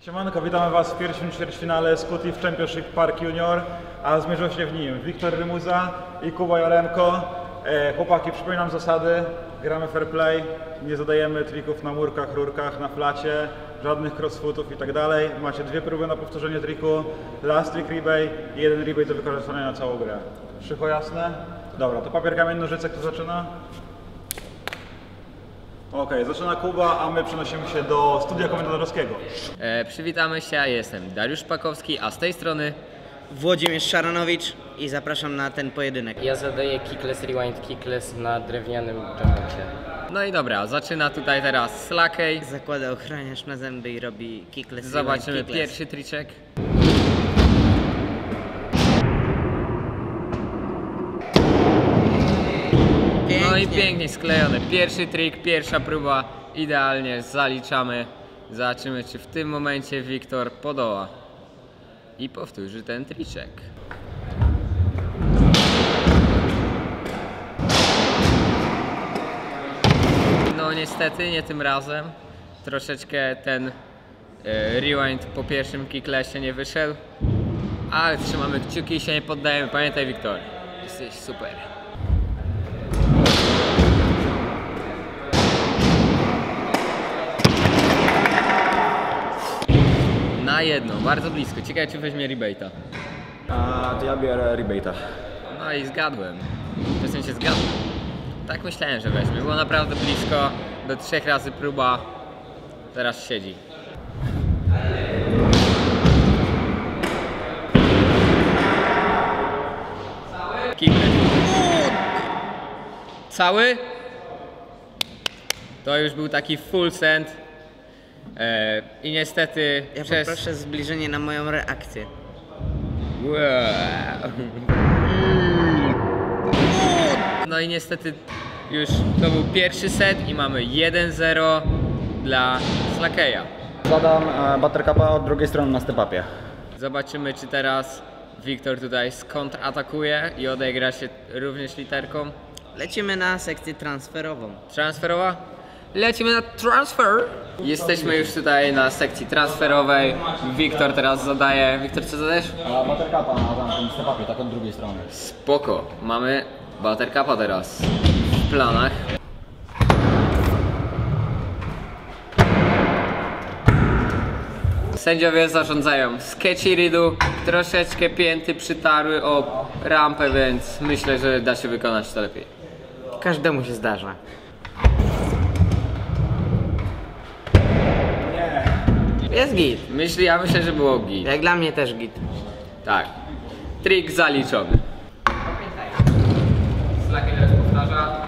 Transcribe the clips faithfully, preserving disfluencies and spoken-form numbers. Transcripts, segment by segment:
Siemanko, witamy Was w pierwszym ćwierćfinale Scooty Championship Park Junior, a zmierzą się w nim Wiktor Rymuza i Kuba Jaremko. E, chłopaki, przypominam zasady, gramy fair play, nie zadajemy trików na murkach, rurkach, na flacie, żadnych crossfootów i tak dalej. Macie dwie próby na powtórzenie triku, last trick rebate i jeden rebate do wykorzystania na całą grę. Szycho jasne? Dobra, to papier, kamień, nożyce, kto zaczyna? Ok, zaczyna Kuba, a my przenosimy się do studia komentatorskiego. E, przywitamy się, ja jestem Dariusz Pakowski, a z tej strony Włodzimierz Szaranowicz i zapraszam na ten pojedynek. Ja zadaję kickless rewind kickless na drewnianym jumpboxie. No i dobra, zaczyna tutaj teraz Slakej. Zakłada ochraniacz na zęby i robi kickless. Zobaczymy kickless. pierwszy triczek. No i pięknie sklejony. Pierwszy trik, pierwsza próba, idealnie zaliczamy. Zobaczymy, czy w tym momencie Wiktor podoła i powtórzy ten triczek. No niestety nie tym razem. Troszeczkę ten e, rewind po pierwszym kicklessie nie wyszedł. Ale trzymamy kciuki i się nie poddajemy. Pamiętaj, Wiktor, jesteś super. Na jedno, bardzo blisko. Ciekawe, czy weźmie rebate'a. A to ja biorę rebate'a. No i zgadłem. W sensie zgadłem. Tak myślałem, że weźmie. Było naprawdę blisko. Do trzech razy próba. Teraz siedzi. Kickback. Cały? To już był taki full send. E, I niestety Ja przez... poproszę zbliżenie na moją reakcję. Wow. No i niestety już to był pierwszy set i mamy jeden zero dla Slakeja. Zadam e, buttercupa od drugiej strony na step-upie. Zobaczymy, czy teraz Wiktor tutaj skontratakuje i odegra się również literką. Lecimy na sekcję transferową. Transferowa? Lecimy na transfer! Jesteśmy już tutaj na sekcji transferowej. Wiktor teraz zadaje... Wiktor, co zadajesz? A buttercupa na tym step-upie, tak od drugiej strony. Spoko, mamy buttercupa teraz w planach. Sędziowie zarządzają sketchy ridu, troszeczkę pięty przytarły o rampę, więc myślę, że da się wykonać to lepiej. Każdemu się zdarza. Jest git. Myślę, ja myślę, że było git. Jak dla mnie też git. Tak. Trik zaliczony. Slaky teraz powtarza.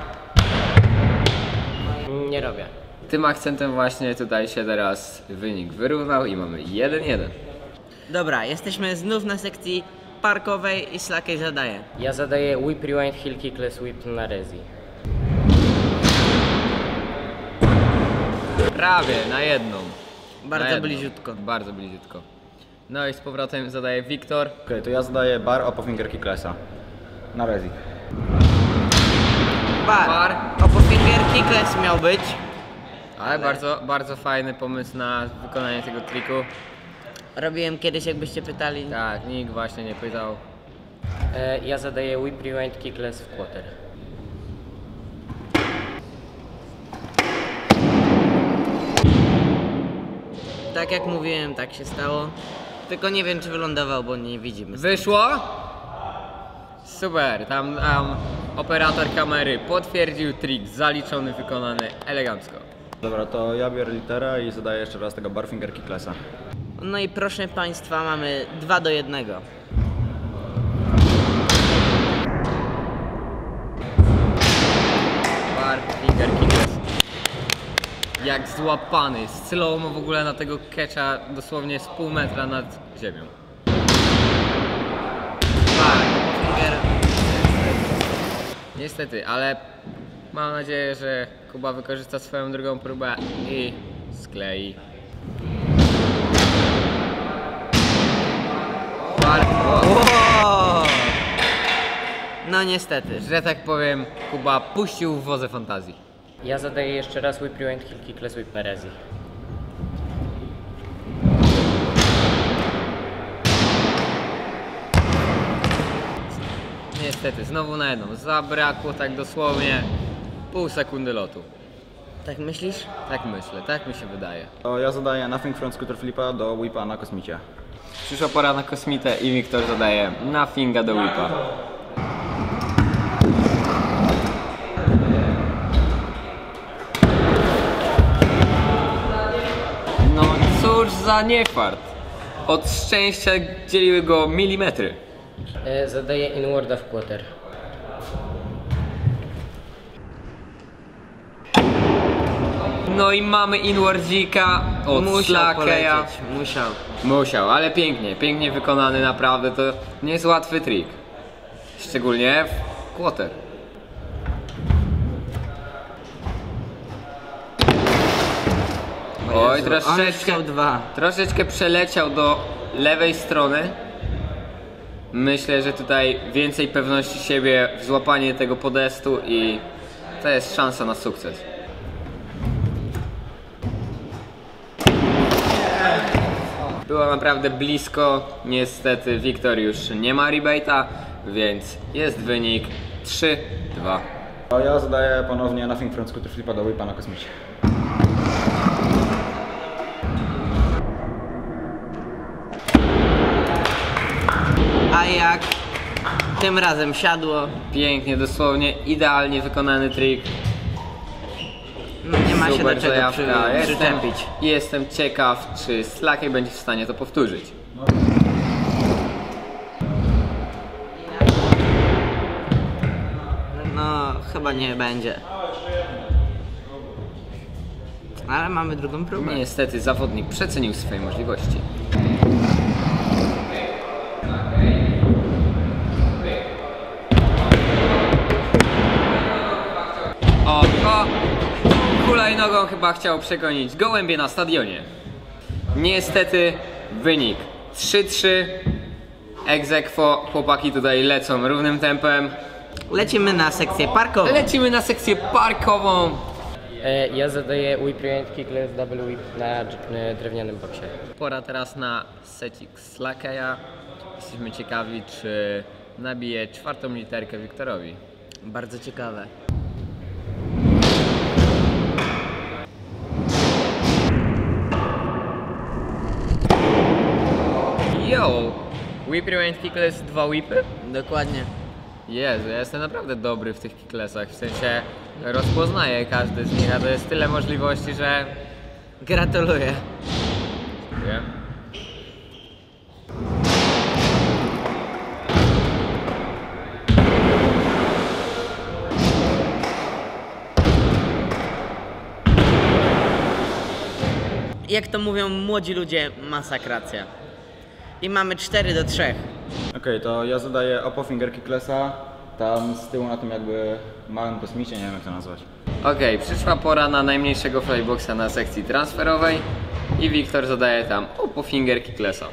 Nie robię. Tym akcentem właśnie tutaj się teraz wynik wyrównał i mamy jeden jeden. Dobra, jesteśmy znów na sekcji parkowej i Slakej zadaje. Ja zadaję whip rewind heel kickless whip na rezi. Prawie na jedną. Bardzo Na jedną. bliziutko. Bardzo bliziutko. No i z powrotem zadaje Wiktor. Ok, to ja zadaję bar opo finger kicklessa. Na rezi. Bar. Bar. Opo finger kickless miał być. Ale bardzo, bardzo fajny pomysł na wykonanie tego triku. Robiłem kiedyś, jakbyście pytali. Tak, nikt właśnie nie pytał. E, ja zadaję whip rewind kickless w quarter. Tak jak mówiłem, tak się stało. Tylko nie wiem, czy wylądował, bo nie widzimy. Wyszło? Super, tam, tam operator kamery potwierdził trik zaliczony, wykonany elegancko. Dobra, to ja biorę literę i zadaję jeszcze raz tego bar finger kicklessa. No i proszę Państwa, mamy dwa do jednego. Bar finger kickless. Jak złapany, slow-mo w ogóle na tego catcha dosłownie z pół metra nad ziemią. Bar, finger. Niestety, ale mam nadzieję, że Kuba wykorzysta swoją drugą próbę i sklei. Bar, Wow! No niestety. że tak powiem, Kuba puścił w wodze fantazji. Ja zadaję jeszcze raz whip rewind heel kickless whip na rezi. niestety znowu na jedną. Zabrakło tak dosłownie pół sekundy lotu. Tak myślisz? Tak myślę, tak mi się wydaje. To ja zadaję Nothing Front Scooter Flipa do whipa na kosmicie. Przyszła pora na kosmitę i Wiktor zadaje Nothinga do whipa. No cóż za niefart. Od szczęścia dzieliły go milimetry. E, zadaję inwarda w quarter. No i mamy inwardzika od Musiał Slackeya. polecieć, musiał. Musiał, ale pięknie, pięknie wykonany naprawdę, to nie jest łatwy trik. Szczególnie w quarter. Oj, Jezu, on troszeczkę, chciał dwa. troszeczkę przeleciał do lewej strony. Myślę, że tutaj więcej pewności siebie w złapanie tego podestu i to jest szansa na sukces. Było naprawdę blisko, niestety Wiktor już nie ma rebate'a, więc jest wynik trzy dwa. To ja zadaję ponownie Nothing Front Scooter Flipa do whipa na kosmicie. A jak? Tym razem siadło. Pięknie, dosłownie idealnie wykonany trik. No, nie ma się Super do czego przy, zajawka. Jestem, przyczepić. jestem ciekaw, czy Slacky będzie w stanie to powtórzyć. No, chyba nie będzie. Ale mamy drugą próbę. Niestety zawodnik przecenił swoje możliwości. O, o! Hulajnogą chyba chciał przegonić gołębie na stadionie. Niestety wynik trzy trzy. Ex aequo, chłopaki tutaj lecą równym tempem. Lecimy na sekcję parkową. Lecimy na sekcję parkową. E, ja zadaję whip rewind kickless double whip na dż- e, drewnianym boksie. Pora teraz na secik Slackeya. Jesteśmy ciekawi, czy nabije czwartą literkę Wiktorowi. Bardzo ciekawe. Yo! Whip rewind kickless, dwa whipy? Dokładnie. Jezu, ja jestem naprawdę dobry w tych kicklessach, w sensie rozpoznaję każdy z nich, a to jest tyle możliwości, że... Gratuluję. Dziękuję. Jak to mówią młodzi ludzie, masakracja. I mamy cztery do trzech. Okej, to ja zadaję Oppo Finger Kicklessa tam z tyłu na tym jakby małym kosmicie, nie wiem jak to nazwać. Okej, przyszła pora na najmniejszego flyboxa na sekcji transferowej i Wiktor zadaje tam Oppo Finger Kicklessa.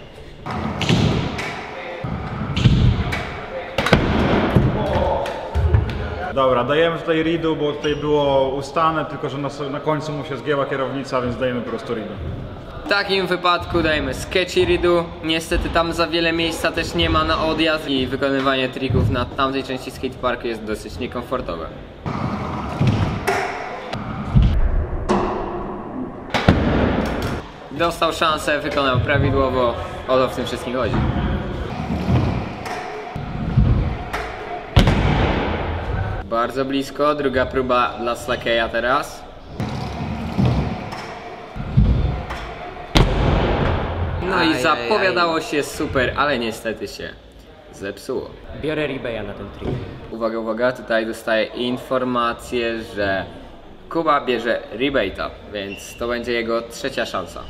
Dobra, dajemy tutaj ridu, bo tutaj było ustane, tylko że na, na końcu mu się zgięła kierownica, więc dajemy po prostu ridu. W takim wypadku dajemy sketchy ridu. Niestety tam za wiele miejsca też nie ma na odjazd i wykonywanie trików na tamtej części skateparku jest dosyć niekomfortowe. Dostał szansę, wykonał prawidłowo, o to w tym wszystkim chodzi. Bardzo blisko, druga próba dla Slackeya teraz. No i Aj, zapowiadało aj, się super, ale niestety się zepsuło. Biorę rebaya na ten trik. Uwaga, uwaga, tutaj dostaję informację, że Kuba bierze rebate'a, więc to będzie jego trzecia szansa.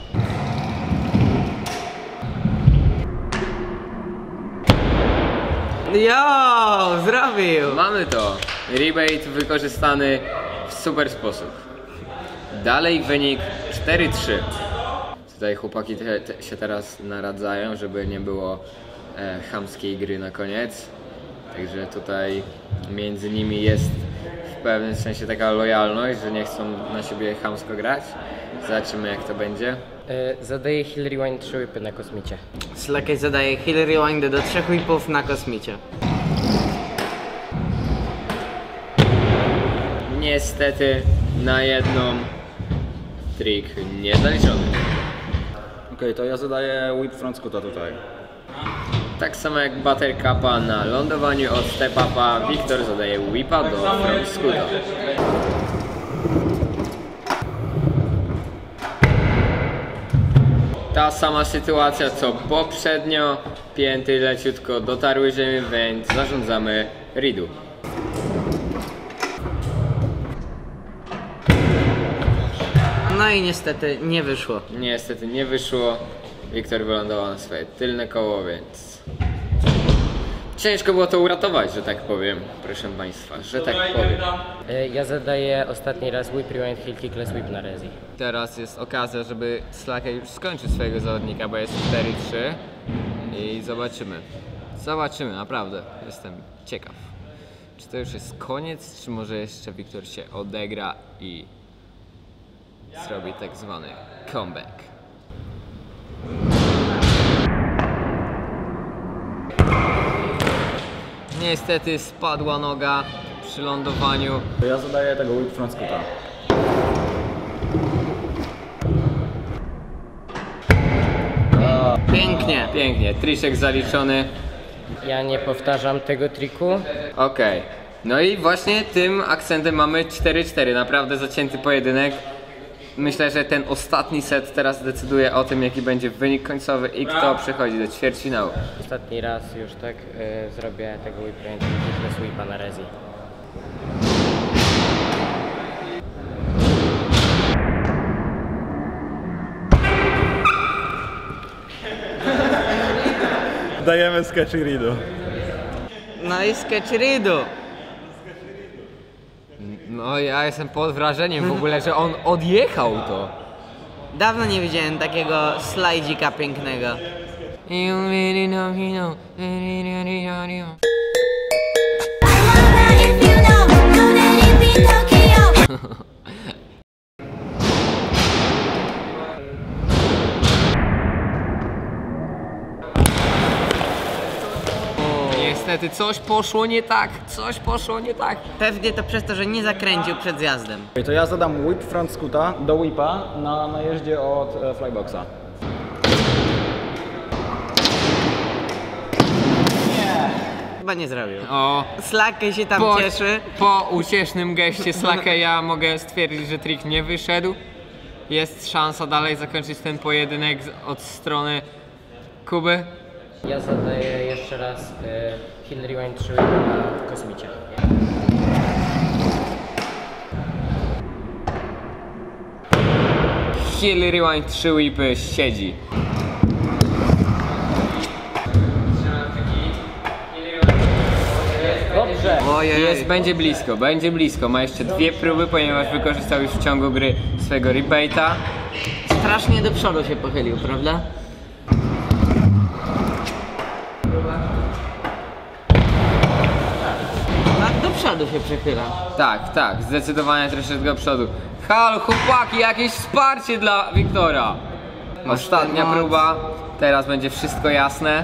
Jo, zrobił! Mamy to. Rebate wykorzystany w super sposób. Dalej wynik cztery trzy. Tutaj chłopaki te, te się teraz naradzają, żeby nie było e, chamskiej gry na koniec. Także tutaj między nimi jest w pewnym sensie taka lojalność, że nie chcą na siebie chamsko grać. Zobaczymy jak to będzie. E, zadaję hill rewind trzy whipy na kosmicie. Slackey zadaje hill rewindy do trzech whipów na kosmicie. Niestety na jedną trik niezaliczony. Okej, to ja zadaję whip front scoota tutaj. Tak samo jak Buttercupa na lądowaniu od step upa, Wiktor zadaje whipa do front scoota. Ta sama sytuacja co poprzednio, pięty leciutko dotarły ziemi, więc zarządzamy ridu. No i niestety nie wyszło. Niestety nie wyszło, Wiktor wylądował na swoje tylne koło, więc ciężko było to uratować, że tak powiem, proszę Państwa, że tak powiem. E, Ja zadaję ostatni raz whip rewind heel kickless whip na rezi. Teraz jest okazja, żeby Slackey już skończył swojego zawodnika, bo jest cztery trzy i zobaczymy. Zobaczymy, naprawdę, jestem ciekaw. Czy to już jest koniec, czy może jeszcze Wiktor się odegra i zrobi tak zwany comeback. Niestety spadła noga przy lądowaniu. To ja zadaję tego whip front scoota. Pięknie. Pięknie, triszek zaliczony. Ja nie powtarzam tego triku. Okej, no i właśnie tym akcentem mamy cztery cztery, naprawdę zacięty pojedynek. Myślę, że ten ostatni set teraz decyduje o tym, jaki będzie wynik końcowy i kto przechodzi do ćwierćfinału. Ostatni raz już tak e, zrobię tego whip rewind heel kickless whipa na rezi. Dajemy sketch i ridu. No i sketch ridu. No ja jestem pod wrażeniem w ogóle, że on odjechał to. Dawno nie widziałem takiego slajdzika pięknego. Niestety coś poszło nie tak, coś poszło nie tak. Pewnie to przez to, że nie zakręcił przed zjazdem. Okej, to ja zadam whip front scoota do whipa na najeździe od e, flyboxa. Chyba nie zrobił. O, Slackey się tam po, cieszy. po uciesznym geście Slackeya mogę stwierdzić, że trik nie wyszedł. Jest szansa dalej zakończyć ten pojedynek z- od strony Kuby. Ja zadaję jeszcze raz e, heel rewind trzy whipa na kosmicie. Heel rewind trzy whipy siedzi. Dobrze! Ojej. Jest, będzie blisko, będzie blisko. Ma jeszcze dwie próby, ponieważ wykorzystał już w ciągu gry swojego rebate'a. Strasznie do przodu się pochylił, prawda? Tak do przodu się przechyla. Tak, tak, zdecydowanie troszeczkę do przodu. Halo, chłopaki, jakieś wsparcie dla Wiktora. Ostatnia moc. próba, teraz będzie wszystko jasne.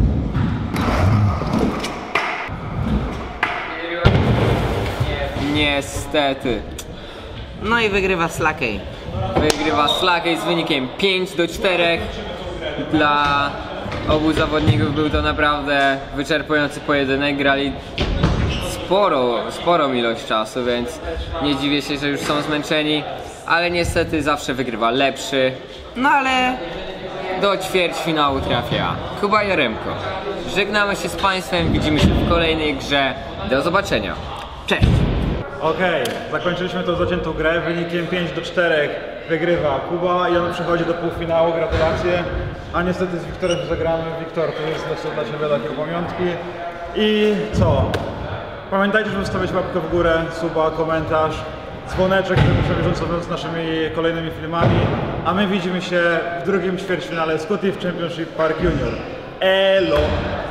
Niestety. No i wygrywa Slackey. Wygrywa Slackey z wynikiem pięć do czterech. Dla obu zawodników był to naprawdę wyczerpujący pojedynek. Grali sporo, sporą ilość czasu, więc nie dziwię się, że już są zmęczeni. Ale niestety zawsze wygrywa lepszy. No ale Do ćwierćfinału trafia Kuba Jaremko. Żegnamy się z Państwem, widzimy się w kolejnej grze. Do zobaczenia. cześć. Okej, zakończyliśmy tą zaciętą grę wynikiem pięć do czterech. Wygrywa Kuba i on przechodzi do półfinału, gratulacje. A niestety z Wiktorem zagramy. Wiktor, to jest dla Ciebie takie pamiątki. I co? Pamiętajcie, żeby zostawiać łapkę w górę, suba, komentarz, dzwoneczek, żeby być na bieżąco z naszymi kolejnymi filmami. A my widzimy się w drugim ćwierćfinale Scottish Championship Park Junior. Elo!